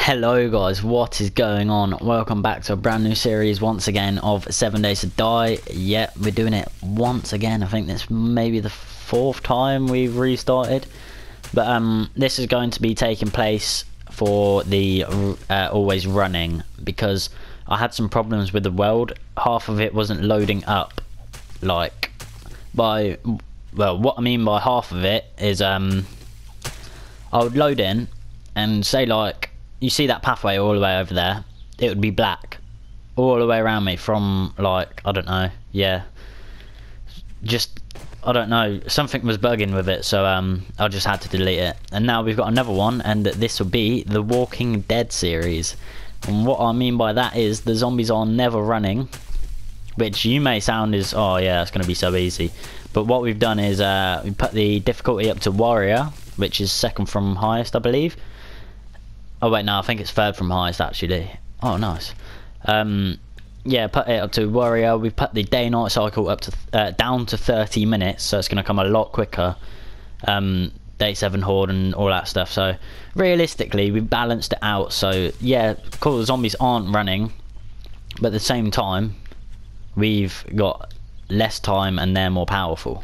Hello guys, what is going on? Welcome back to a brand new series once again of 7 Days to Die. Yeah, we're doing it once again. I think this may be the fourth time we've restarted. But this is going to be taking place for the always running, because I had some problems with the world. Half of it wasn't loading up. Like, what I mean by half of it is I would load in and say, like, you see that pathway all the way over there, it would be black all the way around me from, like, I don't know, yeah, just, I don't know, something was bugging with it, so I just had to delete it. And now we've got another one, and this will be the Walking Dead series. And what I mean by that is the zombies are never running, which you may sound is, oh yeah, it's going to be so easy. But what we've done is we put the difficulty up to warrior, which is second from highest, I believe. Oh wait, no, I think it's third from highest actually. Oh, nice. Yeah, put it up to warrior. We put the day-night cycle up to down to 30 minutes, so it's going to come a lot quicker. Day 7 horde and all that stuff. So realistically, we balanced it out. So yeah, cool, the zombies aren't running, but at the same time, we've got less time and they're more powerful.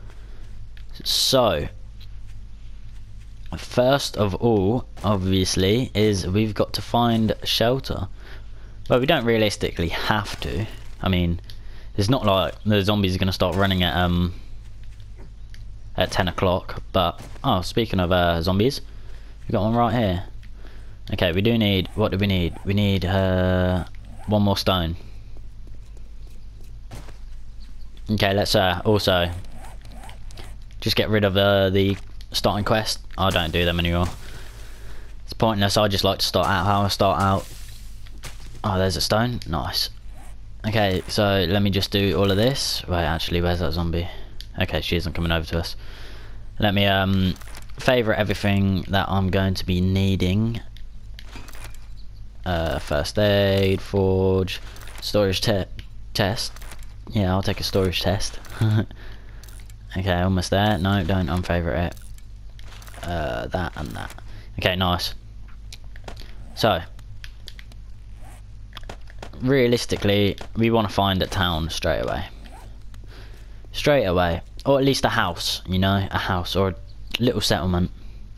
So first of all, obviously, is we've got to find shelter. Well, we don't realistically have to. I mean, it's not like the zombies are going to start running at 10 o'clock. But, oh, speaking of zombies, we got one right here. Okay, we do need, what do we need? We need one more stone. Okay, let's also just get rid of the starting quest. I don't do them anymore. It's pointless. I just like to start out how I start out. Oh, there's a stone. Nice. Okay, so let me just do all of this. Wait, actually, where's that zombie? Okay, she isn't coming over to us. Let me favorite everything that I'm going to be needing. First aid, forge, storage test. Yeah, I'll take a storage test. Okay, almost there. No, don't unfavorite it. That and that. Okay, nice. So realistically, we want to find a town straight away, or at least a house, you know, a house or a little settlement.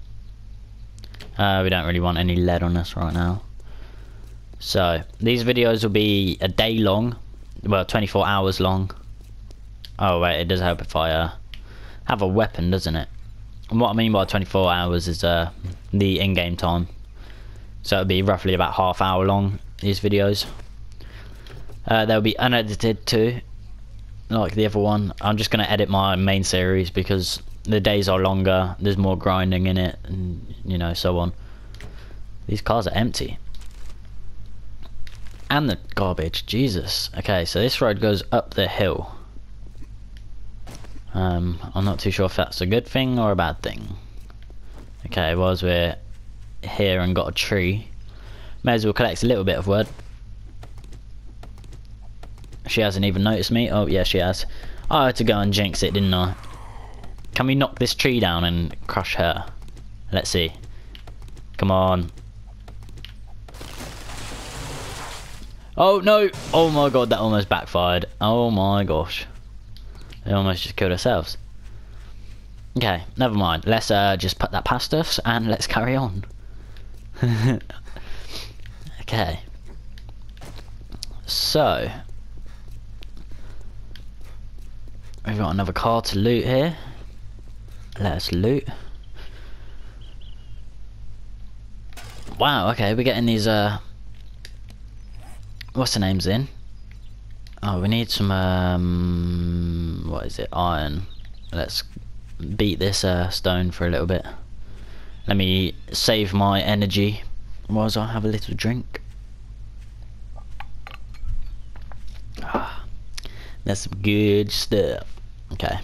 We don't really want any lead on us right now, so these videos will be a day long, well, 24 hours long. Oh wait, it does help if I have a weapon, doesn't it? And what I mean by 24 hours is the in-game time. So it'll be roughly about half hour long, these videos. They'll be unedited too, like the other one. I'm just going to edit my main series because the days are longer, there's more grinding in it, and you know, so on. These cars are empty. And the garbage, Jesus. Okay, so this road goes up the hill. I'm not too sure if that's a good thing or a bad thing. Okay, well, as we're here and got a tree, may as well collect a little bit of wood. She hasn't even noticed me. Oh yeah, she has. I had to go and jinx it, didn't I? Can we knock this tree down and crush her? Let's see. Come on. Oh no! Oh my god, that almost backfired. Oh my gosh. We almost just killed ourselves. Okay, never mind. Let's just put that past us and let's carry on. Okay. So we've got another car to loot here. Let us loot. Wow, okay, we're getting these what's the names in? Oh, we need some what is it? Iron. Let's beat this stone for a little bit. Let me save my energy whilst I have a little drink. Ah, that's some good stuff. Okay.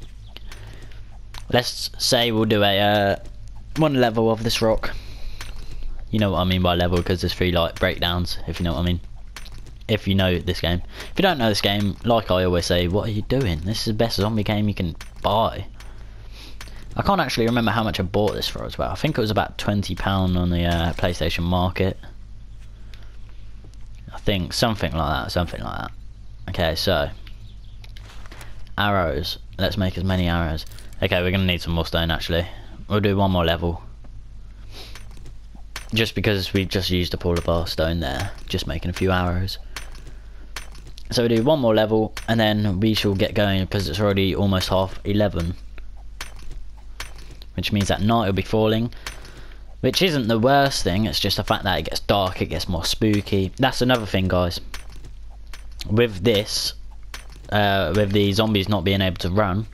Let's say we'll do a one level of this rock. You know what I mean by level, because there's 3 like breakdowns, if you know what I mean. If you know this game. If you don't know this game, like I always say, what are you doing? This is the best zombie game you can buy. I can't actually remember how much I bought this for as well. I think it was about £20 on the PlayStation Market. I think something like that. Okay, so arrows. Let's make as many arrows. Okay, we're gonna need some more stone actually. We'll do one more level. Just because we just used up all of our stone there, just making a few arrows. So we do one more level and then we shall get going because it's already almost 11:30. Which means that night will be falling. Which isn't the worst thing, it's just the fact that it gets dark, it gets more spooky. That's another thing, guys. With this, with the zombies not being able to run.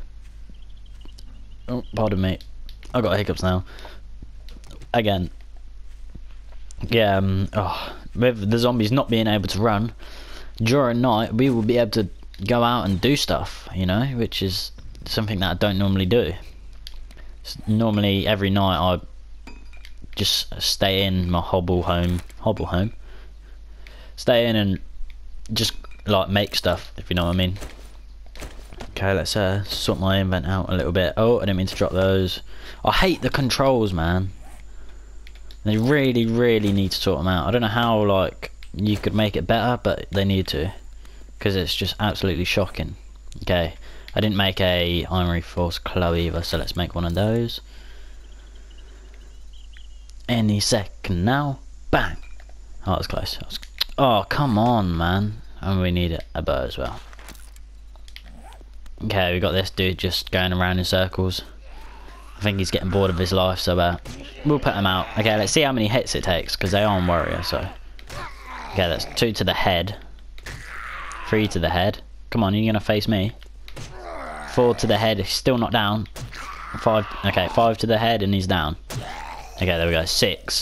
Oh, pardon me. I've got hiccups now. Again. Yeah, with the zombies not being able to run, during night we will be able to go out and do stuff, you know, which is something that I don't normally do. Normally every night I just stay in my hobble home, stay in and just like make stuff, if you know what I mean. Okay, let's sort my invent out a little bit. Oh, I didn't mean to drop those. I hate the controls, man. They really need to sort them out. I don't know how like you could make it better, but they need to, because it's just absolutely shocking. Okay, I didn't make a iron reinforced claw either, so let's make one of those. Any second now. Bang! Oh, that was close. Oh, come on, man. And we need a bow as well. Okay, we got this dude just going around in circles. I think he's getting bored of his life, so we'll put him out. Okay, let's see how many hits it takes, because they are on warrior, so. Okay, that's 2 to the head. 3 to the head. Come on, you're gonna face me. 4 to the head, he's still not down. 5, okay, 5 to the head and he's down. Okay, there we go, 6.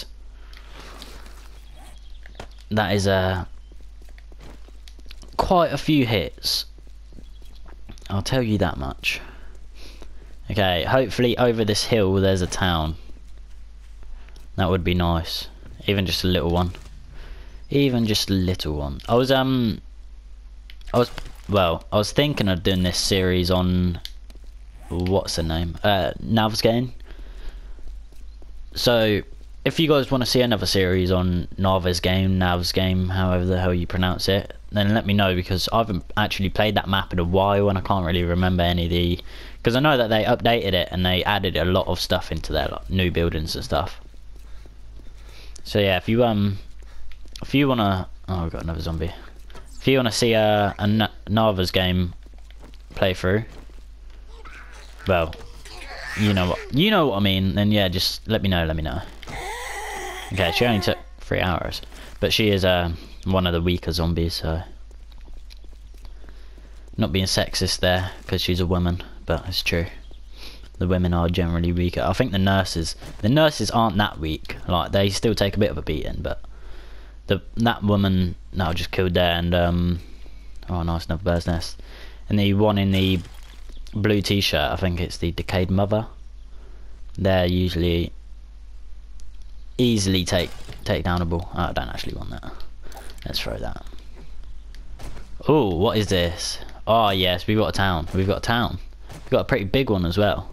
That is quite a few hits. I'll tell you that much. Okay, hopefully over this hill there's a town. That would be nice. Even just a little one. Even just a little one. I was thinking of doing this series on what's the name? Nav's game. So if you guys want to see another series on Nav's game, however the hell you pronounce it, then let me know, because I haven't actually played that map in a while and I can't really remember any of the, because I know that they updated it and they added a lot of stuff into there, like new buildings and stuff. So yeah, if you wanna, oh, I've got another zombie. If you wanna see a Nava's game playthrough, well, you know what I mean, then yeah, just let me know. Okay, she only took 3 hours, but she is one of the weaker zombies, so not being sexist there because she's a woman, but it's true. The women are generally weaker. I think the nurses aren't that weak. Like, they still take a bit of a beating, but that woman that I just killed there, and oh nice, another bird's nest. And the one in the blue t-shirt, I think it's the decayed mother. They're usually easily take downable. Oh, I don't actually want that. Let's throw that. Oh, what is this? Oh yes, we've got a town. We've got a pretty big one as well.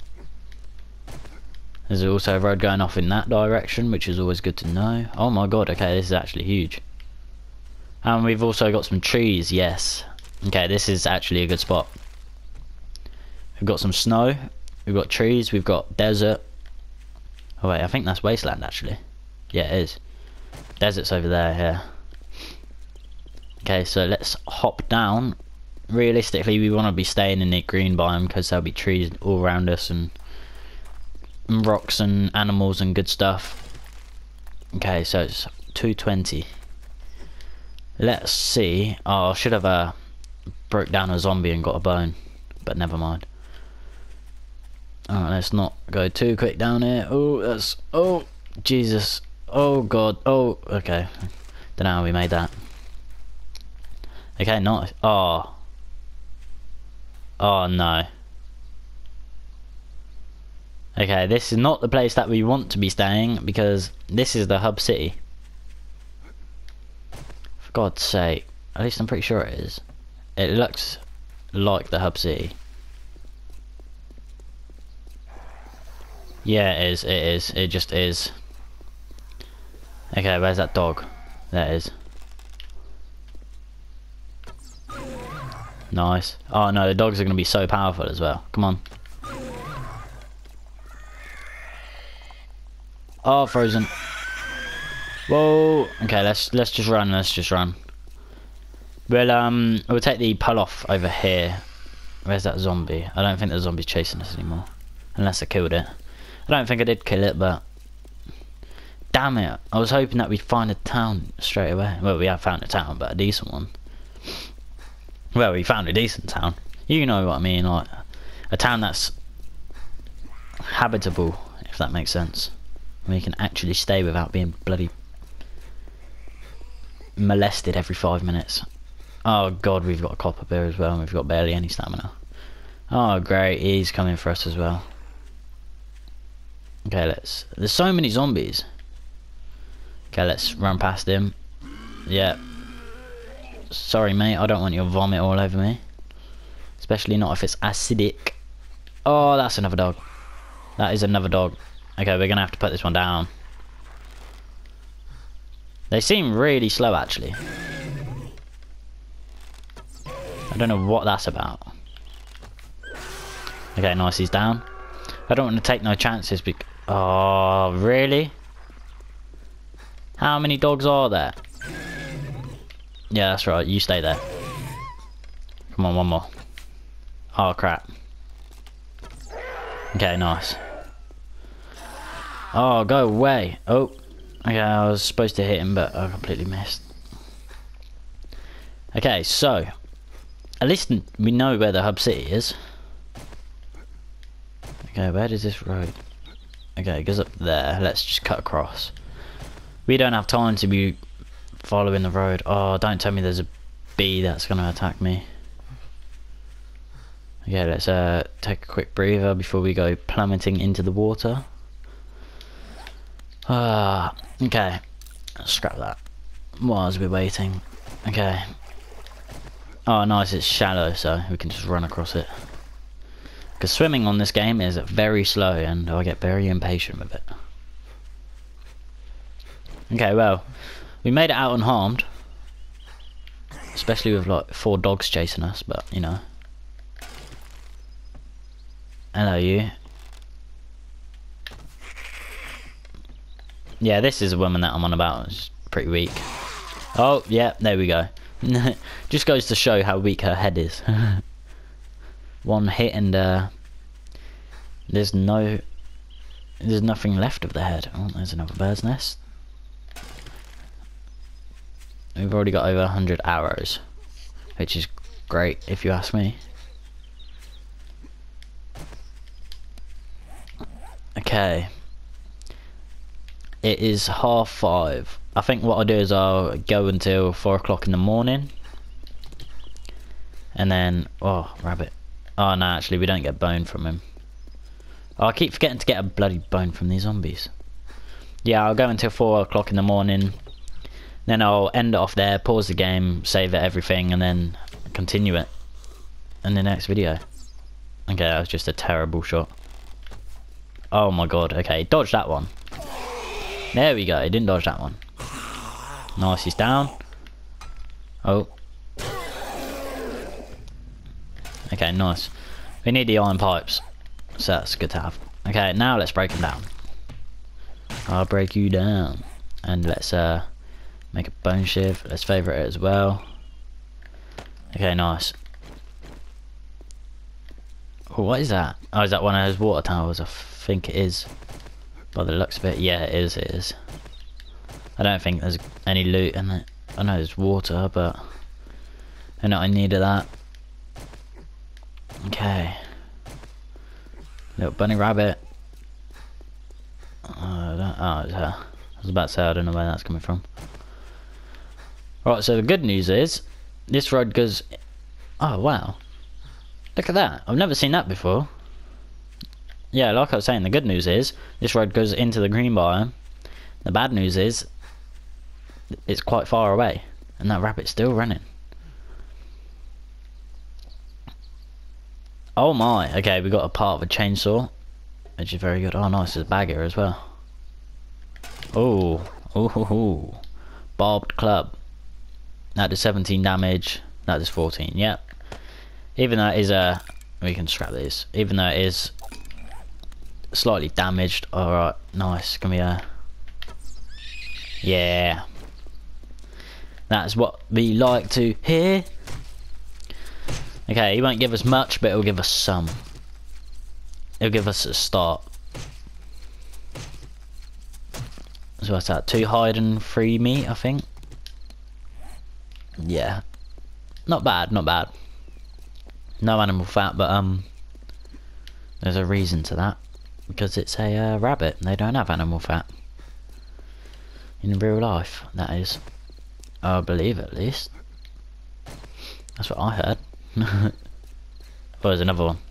There's also a road going off in that direction, which is always good to know. Oh my god, okay, this is actually huge. And we've also got some trees, yes. Okay, this is actually a good spot. We've got some snow, we've got trees, we've got desert. Oh wait, I think that's wasteland actually. Yeah, it is. Desert's over there, yeah. Okay, so let's hop down. Realistically, we want to be staying in the green biome because there'll be trees all around us and rocks and animals and good stuff. Okay, so it's 2:20. Let's see. Oh, I should have broke down a zombie and got a bone, but never mind. Alright, let's not go too quick down here. Oh Jesus, oh god, oh, okay, don't know how we made that. Okay, nice. Oh no. Okay, this is not the place that we want to be staying, because this is the hub city. For God's sake, at least I'm pretty sure it is. It looks like the hub city. Yeah, it is. It is. It just is. Okay, where's that dog? There it is. Nice. Oh no, the dogs are going to be so powerful as well. Come on. Oh, frozen. Whoa. Okay, let's just run. Let's just run. We'll take the pull off over here. Where's that zombie? I don't think the zombie's chasing us anymore, unless I killed it. I don't think I did kill it, but damn it! I was hoping that we'd find a town straight away. Well, we have found a town, but a decent one. Well, we found a decent town. You know what I mean, like a town that's habitable, if that makes sense. Where you can actually stay without being bloody molested every 5 minutes. Oh god, we've got a copper bear as well, and we've got barely any stamina. Oh great, he's coming for us as well. Okay, there's so many zombies. Okay, let's run past him. Yeah. Sorry mate, I don't want your vomit all over me. Especially not if it's acidic. Oh, that's another dog. That is another dog. Okay, we're gonna have to put this one down. They seem really slow actually. I don't know what that's about. Okay, nice, he's down. I don't want to take no chances because... Oh, really? How many dogs are there? Yeah, that's right, you stay there. Come on, one more. Oh, crap. Okay, nice. Oh, go away. Oh, okay, I was supposed to hit him, but I completely missed. Okay, so... At least we know where the hub city is. Okay, where does this road... Okay, it goes up there. Let's just cut across. We don't have time to be following the road. Oh, don't tell me there's a bee that's going to attack me. Okay, let's take a quick breather before we go plummeting into the water. Okay. Let's scrap that. Whilst we're waiting. Okay. Oh, nice, it's shallow, so we can just run across it. Because swimming on this game is very slow, and I get very impatient with it. Okay, well, we made it out unharmed. Especially with, like, 4 dogs chasing us, but, you know. Hello, you. Yeah, this is a woman that I'm on about. It's pretty weak. Oh, yeah, there we go. Just goes to show how weak her head is. One hit and there's nothing left of the head. Oh, there's another bird's nest. We've already got over 100 arrows, which is great if you ask me. Okay. It is 5:30. I think what I'll do is I'll go until 4 o'clock in the morning. And then, oh, rabbit. Oh no, actually we don't get bone from him. Oh, I keep forgetting to get a bloody bone from these zombies. Yeah, I'll go until 4 o'clock in the morning. Then I'll end it off there, pause the game, save it, everything, and then continue it in the next video. Okay, that was just a terrible shot. Oh my god, okay, dodge that one. There we go, he didn't dodge that one. Nice, he's down. Oh. Okay, nice. We need the iron pipes, so that's good to have. Okay, now let's break them down. I'll break you down. And let's make a bone shiv. Let's favourite it as well. Okay, nice. Oh, what is that? Oh, is that one of those water towers? I think it is. By the looks of it, yeah, it is, it is. I don't think there's any loot in it. I know there's water, but I know I needed that. Okay. Little bunny rabbit. Oh, it's her. I was about to say, I don't know where that's coming from. Right, so the good news is, this road goes... Oh, wow. Look at that. I've never seen that before. Yeah, like I was saying, the good news is, this road goes into the green biome. The bad news is, it's quite far away. And that rabbit's still running. Oh my, okay, we got a part of a chainsaw. which is very good. Oh, nice, there's a bag here as well. Oh, oh, barbed club. That does 17 damage. That does 14. Yep. Even though it is a, we can scrap these. Even though it is slightly damaged. All right, nice. Can we? Yeah. That's what we like to hear. Okay, he won't give us much, but it'll give us some. It'll give us a start. So what's that? 2 hide and 3 meat, I think. Yeah. Not bad, not bad. No animal fat, but there's a reason to that. Because it's a rabbit, and they don't have animal fat. In real life, that is. I believe at least. That's what I heard. Oh, there's another one.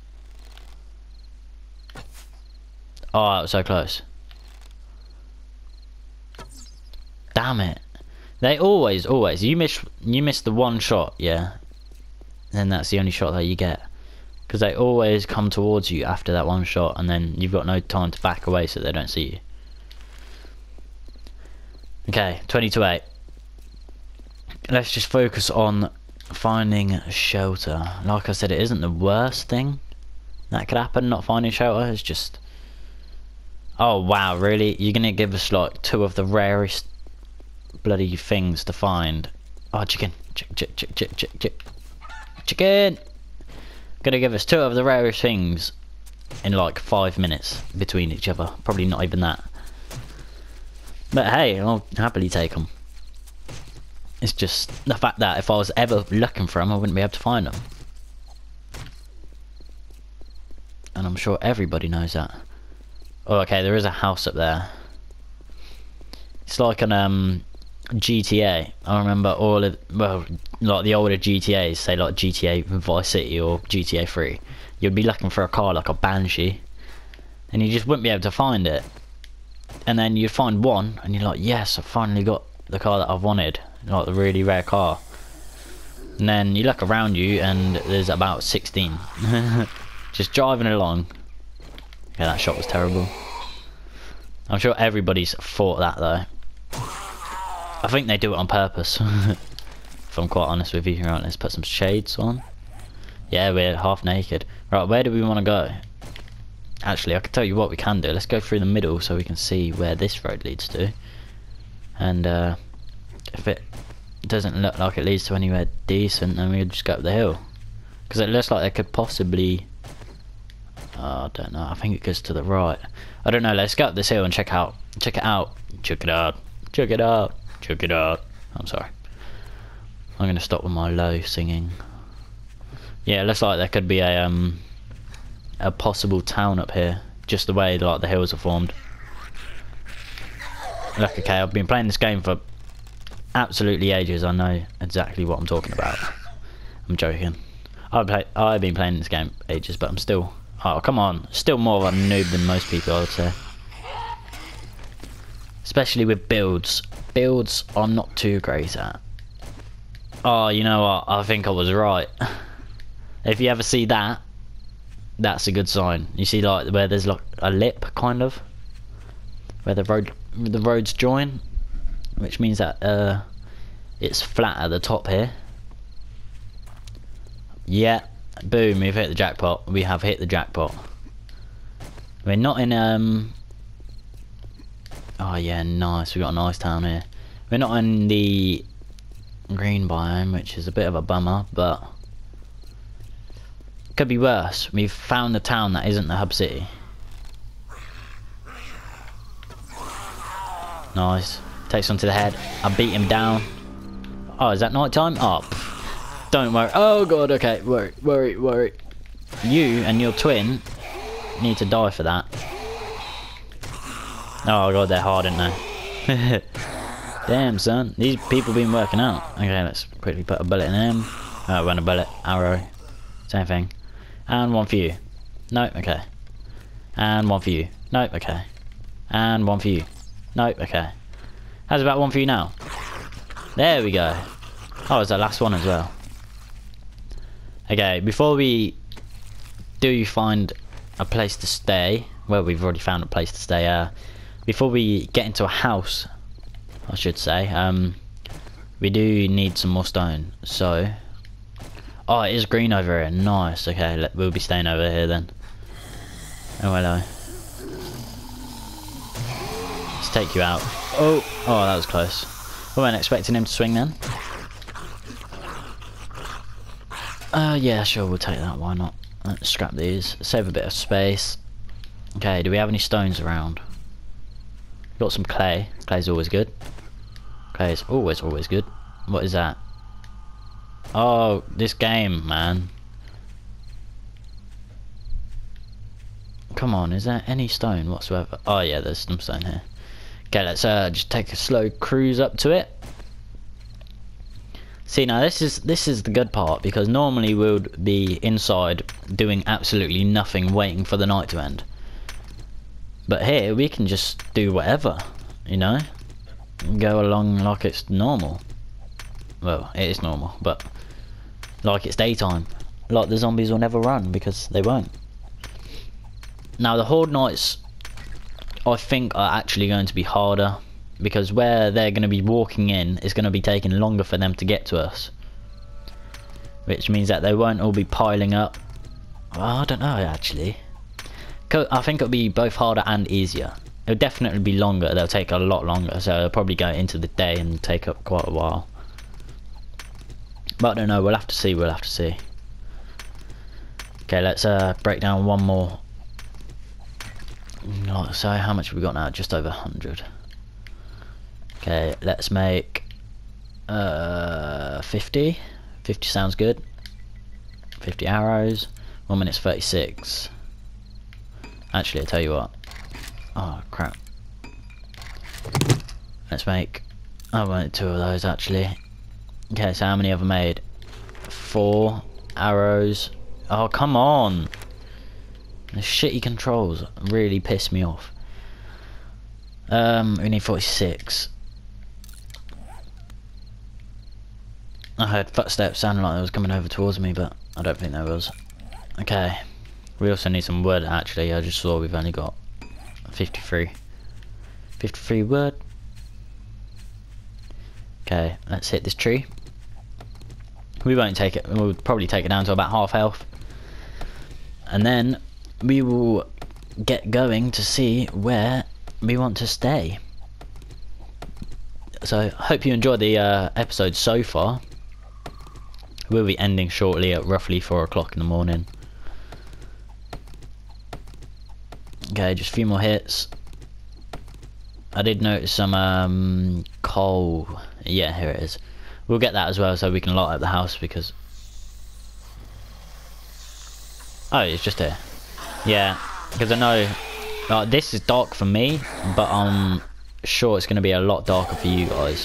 Oh, that was so close. Damn it. They always, you miss the one shot, yeah. And that's the only shot that you get. Because they always come towards you after that one shot, and then you've got no time to back away so they don't see you. Okay, 20-8. Let's just focus on finding shelter. Like I said, it isn't the worst thing that could happen, not finding shelter. It's just... Oh wow, really? You're gonna give us like 2 of the rarest bloody things to find. Oh, chicken. Chicken! Gonna give us 2 of the rarest things in like 5 minutes between each other. Probably not even that. But hey, I'll happily take them. It's just the fact that if I was ever looking for them, I wouldn't be able to find them. And I'm sure everybody knows that. Oh, okay, there is a house up there. It's like an GTA. I remember all of, well, like the older GTAs, say like GTA Vice City or GTA 3. You'd be looking for a car like a Banshee, and you just wouldn't be able to find it. And then you'd find one, and you're like, yes, I finally got the car that I've wanted. Like the really rare car. And then you look around you and there's about 16 just driving along. Yeah, that shot was terrible. I'm sure everybody's thought that though. I think they do it on purpose. If I'm quite honest with you. Right, let's put some shades on. Yeah, we're half naked. Right, where do we want to go? Actually, I can tell you what we can do. Let's go through the middle so we can see where this road leads to. And if it doesn't look like it leads to anywhere decent, then we'll just go up the hill. Because it looks like there could possibly... Oh, I don't know. I think it goes to the right. I don't know. Let's go up this hill and check out. Check it out. Check it out. Check it out. Check it out. I'm sorry. I'm going to stop with my low singing. Yeah, it looks like there could be a possible town up here. Just the way like the hills are formed. Look, okay, I've been playing this game for absolutely ages. I know exactly what I'm talking about. I'm joking. I've been playing this game ages, but I'm still... Oh, come on. Still more of a noob than most people, I would say. Especially with builds. Builds I'm not too great at. Oh, you know what? I think I was right. If you ever see that, that's a good sign. You see like where there's like a lip, kind of. Where the roads join. Which means that it's flat at the top here. Yeah. Boom, we've hit the jackpot. We have hit the jackpot. We're not in oh yeah, nice. We got a nice town here. We're not in the green biome, which is a bit of a bummer, but could be worse. We've found a town that isn't the hub city. Nice. Takes one to the head. I beat him down. Oh, is that night time? Oh, don't worry. Oh god, okay. Worry. You and your twin need to die for that. Oh god, they're hard, aren't they? Damn, son. These people been working out. Okay, let's quickly put a bullet in them. Run a bullet. Arrow. Same thing. And one for you. Nope, okay. And one for you. Nope, okay. And one for you. Nope, okay. How's about one for you now? There we go. Oh, it's the last one as well. Okay, before we do find a place to stay, well, we've already found a place to stay. Before we get into a house, I should say, we do need some more stone. So, oh, it is green over here. Nice. Okay, we'll be staying over here then. Oh, hello. Let's take you out. Oh, that was close. I wasn't expecting him to swing then. Yeah, sure, we'll take that. Why not? Let's scrap these. Save a bit of space. Okay, do we have any stones around? Got some clay. Clay's always good. Clay is always good. What is that? Oh, this game, man. Come on, is there any stone whatsoever? Oh yeah, there's some stone here. Okay, let's just take a slow cruise up to it. See, now this is the good part, because normally we would be inside doing absolutely nothing, waiting for the night to end. But here we can just do whatever, you know, go along like it's normal. Well, it is normal, but like it's daytime. Like the zombies will never run, because they won't. Now the Horde Nights, I think, are actually going to be harder, because where they're going to be walking in is going to be taking longer for them to get to us, which means that they won't all be piling up. Well, I don't know actually. I think it'll be both harder and easier. It'll definitely be longer. They'll take a lot longer, so they'll probably go into the day and take up quite a while. But I don't know. We'll have to see. We'll have to see. Okay, let's break down one more. So how much have we got now? Just over 100. Okay, let's make 50. 50 sounds good. 50 arrows. 1 minute 36. Actually, I'll tell you what. Oh crap. Let's make. I wanted 2 of those actually. Okay, so how many have I made? 4 arrows. Oh come on! The shitty controls really piss me off. We need 46. I heard footsteps sounding like they was coming over towards me, but I don't think there was. Okay. We also need some wood actually. I just saw we've only got 53. 53 wood. Okay, let's hit this tree. We won't take it. We'll probably take it down to about half health. And then we will get going to see where we want to stay. So hope you enjoyed the episode so far. We'll be ending shortly at roughly 4 o'clock in the morning. Okay, just a few more hits. I did notice some coal. Yeah, here it is. We'll get that as well so we can light up the house, because... Oh, it's just here. Yeah, because I know this is dark for me, but I'm sure it's going to be a lot darker for you guys.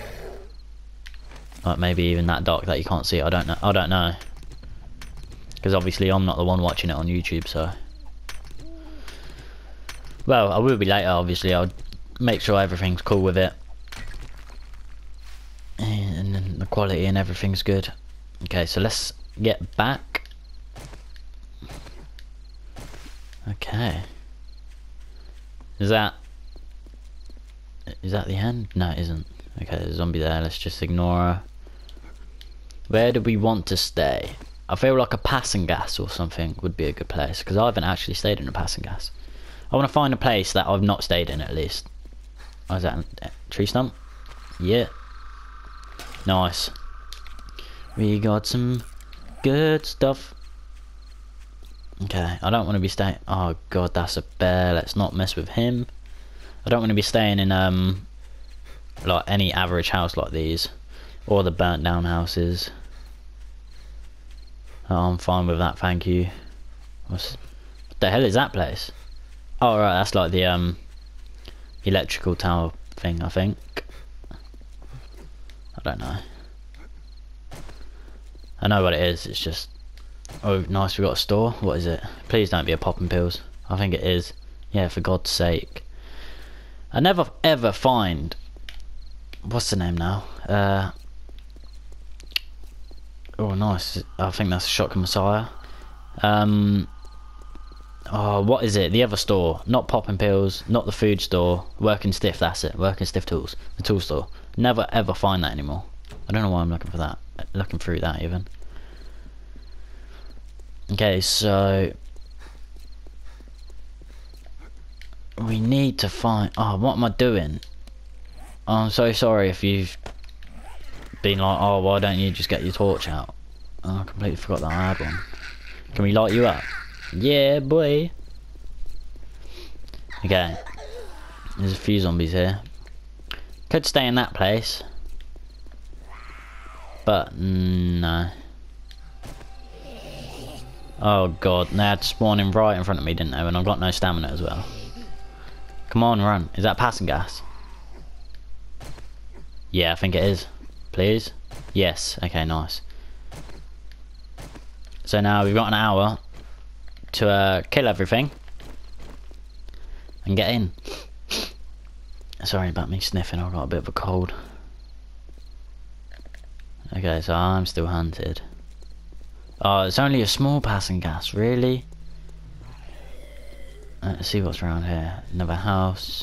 Like maybe even that dark that you can't see. I don't know. Because obviously I'm not the one watching it on YouTube, so... Well, I will be later, obviously. I'll make sure everything's cool with it. And then the quality and everything's good. Okay, so let's get back. Okay. Is that the end? No, it isn't. Okay, there's a zombie there. Let's just ignore her. Where do we want to stay? I feel like a passing gas or something would be a good place, because I haven't actually stayed in a passing gas. I want to find a place that I've not stayed in at least. Oh, is that a tree stump? Yeah. Nice. We got some good stuff. Okay, I don't want to be staying... Oh god, that's a bear. Let's not mess with him. I don't want to be staying in like any average house like these, or the burnt down houses. Oh, I'm fine with that, thank you. What the hell is that place? Oh right, that's like the electrical tower thing, I think. I don't know. I know what it is, it's just... Oh nice, we got a store. What is it? Please don't be a popping pills. I think it is. Yeah, for God's sake. I never ever find... What's the name now? Oh nice, I think that's Shotgun Messiah. Oh, what is it? The other store. Not Popping Pills, not the food store. Working Stiff, that's it. Working Stiff Tools. The tool store. Never ever find that anymore. I don't know why I'm looking for that. Looking through that even. Okay, so we need to find... Oh, what am I doing? Oh, I'm so sorry if you've been like, oh, why don't you just get your torch out? Oh, I completely forgot that I had one. Can we light you up? Yeah, boy. Okay. There's a few zombies here. Could stay in that place. But, no. Oh god, they had spawning right in front of me, didn't they? And I've got no stamina as well. Come on, run. Is that passing gas? Yeah, I think it is. Please? Yes. Okay, nice. So now we've got an hour to kill everything and get in. Sorry about me sniffing, I've got a bit of a cold. Okay, so I'm still hunted. Oh, it's only a small passing gas, really? Let's see what's around here. Another house.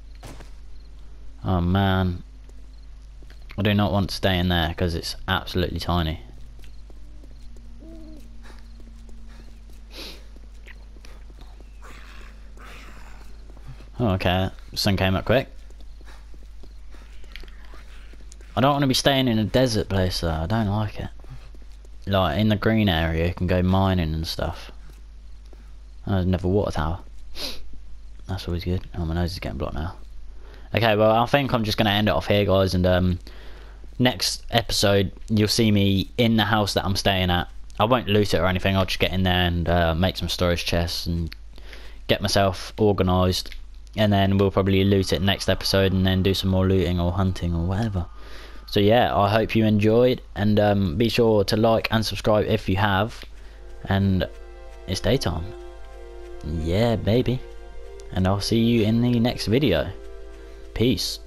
Oh man. I do not want to stay in there because it's absolutely tiny. Oh, okay, sun came up quick. I don't want to be staying in a desert place though, I don't like it. Like, in the green area you can go mining and stuff. Oh, there's another water tower. That's always good. Oh, my nose is getting blocked now. Okay, well, I think I'm just going to end it off here, guys, and next episode you'll see me in the house that I'm staying at. I won't loot it or anything, I'll just get in there and make some storage chests and get myself organised. And then we'll probably loot it next episode and then do some more looting or hunting or whatever. So yeah, I hope you enjoyed, and be sure to like and subscribe if you have. And it's daytime. Yeah, baby. And I'll see you in the next video. Peace.